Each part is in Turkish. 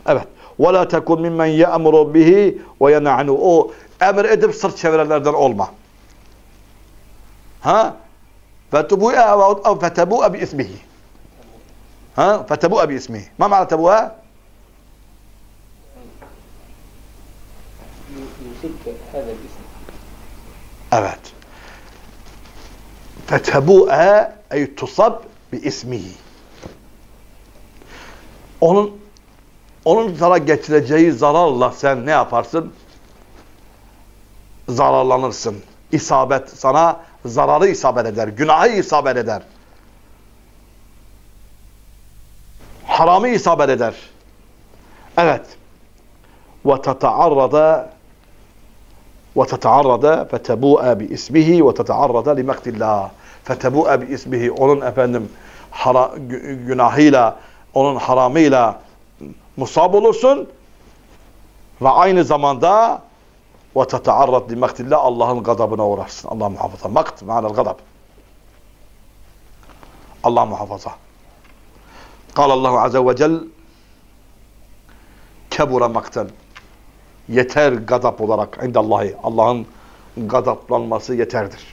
Evet. وَلَا تَكُنْ مِمَّنْ يَأْمُرُ بِهِ وَيَنَعْنُ. O emir edip sırt çevirenlerden olma. Ha? فَتَبُوءَ بِإِسْمِهِ. Ha? فَتَبُوءَ بِإِسْمِهِ. Ma ma'na tebu'a? Evet. فَتَبُوءَ ey tusab biismihi. Onun sana getireceği zararla sen ne yaparsın? Zararlanırsın. İsabet sana zararı isabet eder. Günahı isabet eder. Haramı isabet eder. Evet. وَتَتَعَرَّضَ فَتَبُوءَ بِإِسْمِهِ وَتَتَعَرَّضَ لِمَقْتِ اللّٰهِ. فَتَبُوءَ بِإِسْمِهِ. Onun günahıyla, onun haramıyla musab olursun ve aynı zamanda وَتَتَعَرَّضْ لِمَقْتِ اللّٰهِ. Allah'ın gazabına uğrarsın. Allah muhafaza. Makt, ma'nel gazab. Allah muhafaza. قال الله عز وجل kebura makten. Yeter gazap olarak indallahi. Allah'ın gazaplanması yeterdir.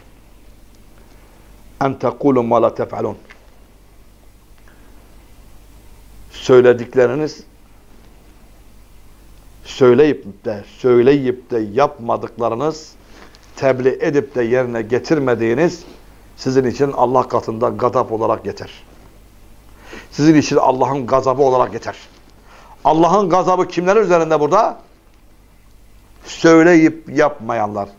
En tekulu ma la tef'alun. Söyledikleriniz söyleyip de yapmadıklarınız, tebliğ edip de yerine getirmediğiniz sizin için Allah katında gazap olarak yeter. Sizin için Allah'ın gazabı olarak yeter. Allah'ın gazabı kimlerin üzerinde burada? Söyleyip yapmayanlar.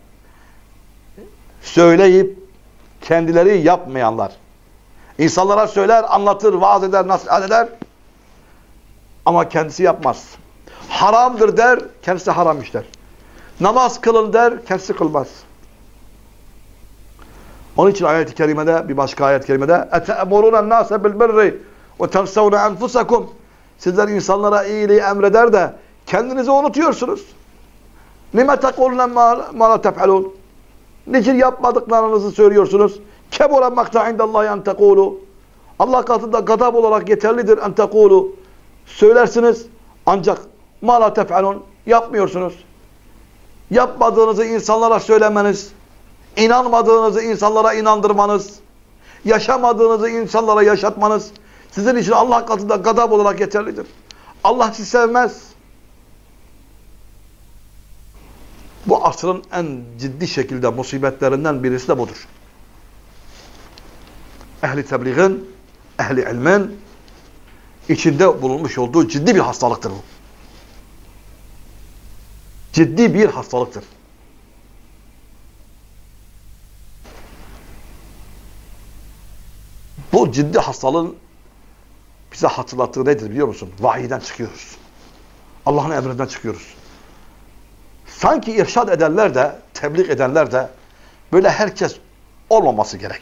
Söyleyip kendileri yapmayanlar. İnsanlara söyler, anlatır, vaaz eder, nasihat eder ama kendisi yapmaz. Haramdır der, kendisi haram işler. Namaz kılın der, kendisi kılmaz. Onun için ayet-i kerimede, bir başka ayet-i kerimede اَتَأْمُرُونَ النَّاسَ بِالْبِرِّ وَتَنْسَوْنَ أَنْفُسَكُمْ. Sizler insanlara iyiliği emreder de kendinizi unutuyorsunuz. لِمَ تَقُولُنَ مَا لَا تَفْعَلُونَ. Niçin yapmadıklarınızı söylüyorsunuz? كَبُرَ مَقْتَعَ عِنْدَ اللّٰهِ اَنْ تَقُولُوا. Allah katında gadab olarak yeterlidir en tekulu. Söylersiniz ancak ma la tef'alun, yapmıyorsunuz. Yapmadığınızı insanlara söylemeniz, inanmadığınızı insanlara inandırmanız, yaşamadığınızı insanlara yaşatmanız sizin için Allah katında gadab olarak yeterlidir. Allah sizi sevmez. Bu asrın en ciddi şekilde musibetlerinden birisi de budur. Ehli tebliğin, ehli ilmin içinde bulunmuş olduğu ciddi bir hastalıktır bu. Ciddi bir hastalıktır. Bu ciddi hastalığın bize hatırlattığı nedir biliyor musun? Vahiyden çıkıyoruz. Allah'ın emrinden çıkıyoruz. Sanki irşad edenler de, tebliğ edenler de böyle herkes olmaması gerek.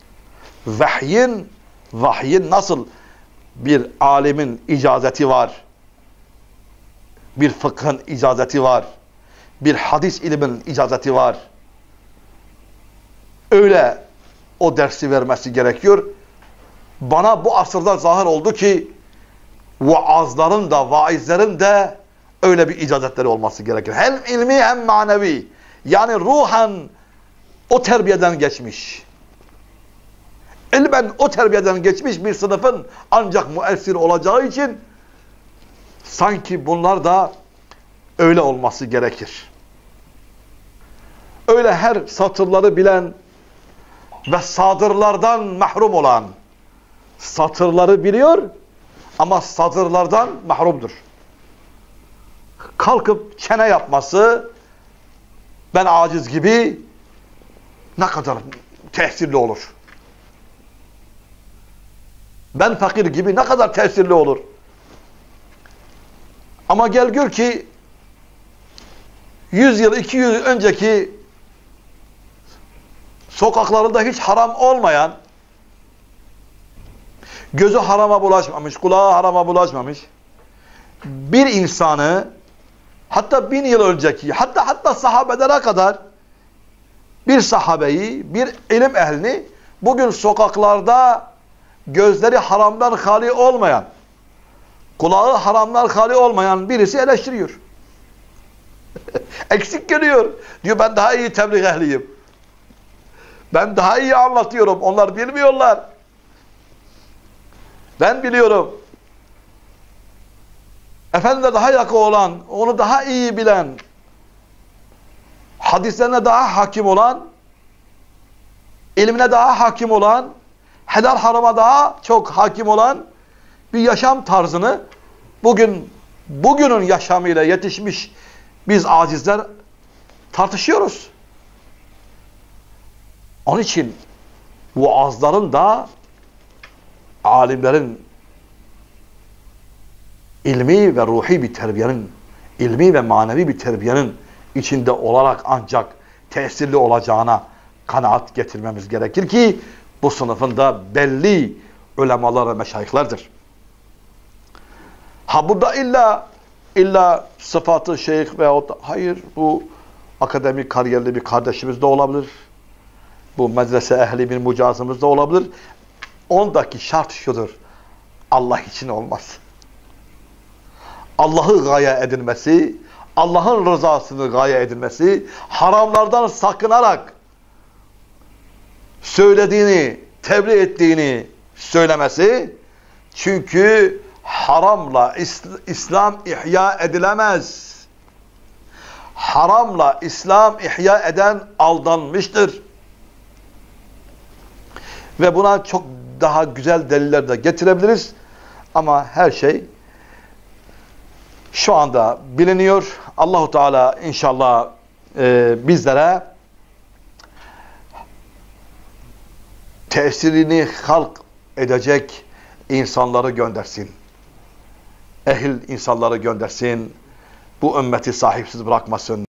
Vahyin nasıl bir alimin icazeti var, bir fıkhın icazeti var, bir hadis ilmin icazeti var. Öyle o dersi vermesi gerekiyor. Bana bu asırda zahir oldu ki vaazların da, vaizlerin de öyle bir icazetleri olması gerekir. Hem ilmi hem manevi. Yani ruhen o terbiyeden geçmiş. İlmen o terbiyeden geçmiş bir sınıfın ancak müessir olacağı için sanki bunlar da öyle olması gerekir. Öyle her satırları bilen ve sadırlardan mahrum olan, satırları biliyor ama sadırlardan mahrumdur. Kalkıp çene yapması, ben aciz gibi ne kadar tesirli olur. Ben fakir gibi ne kadar tesirli olur. Ama gel gör ki 100 yıl, 200 yıl önceki sokaklarında hiç haram olmayan, gözü harama bulaşmamış, kulağı harama bulaşmamış bir insanı, hatta 1000 yıl önceki, hatta sahabelere kadar bir sahabeyi, bir ilim ehlini bugün sokaklarda gözleri haramdan hali olmayan, kulağı haramlar hali olmayan birisi eleştiriyor. Eksik geliyor. Diyor ben daha iyi tebliğ ehliyim. Ben daha iyi anlatıyorum. Onlar bilmiyorlar. Ben biliyorum. Efendim'e daha yakın olan, onu daha iyi bilen, hadislerine daha hakim olan, ilmine daha hakim olan, helal harama daha çok hakim olan bir yaşam tarzını bugünün yaşamıyla yetişmiş biz acizler tartışıyoruz. Onun için vaazların da alimlerin ilmi ve ruhi bir terbiyenin, ilmi ve manevi bir terbiyenin içinde olarak ancak tesirli olacağına kanaat getirmemiz gerekir ki bu sınıfın da belli ulemalar ve meşayihlerdir. Ha burada illa sıfatı şeyh veyahut hayır, bu akademik kariyerli bir kardeşimiz de olabilir. Bu medrese ehli bir mucazımız da olabilir. Ondaki şart şudur: Allah için olmaz. Allah'ı gaye edilmesi, Allah'ın rızasını gaye edilmesi, haramlardan sakınarak söylediğini, tebliğ ettiğini söylemesi. Çünkü haramla İslam ihya edilemez. Haramla İslam ihya eden aldanmıştır. Ve buna çok daha güzel deliller de getirebiliriz. Ama her şey şu anda biliniyor. Allahu Teala inşallah bizlere tesirini halk edecek insanları göndersin. Ehil insanları göndersin. Bu ümmeti sahipsiz bırakmasın.